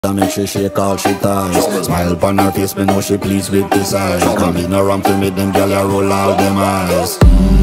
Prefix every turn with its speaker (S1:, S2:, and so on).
S1: I make she shake all she ties. Smile upon her face, me know she pleased with this eyes. Come in around to make them gyal a roll out them eyes.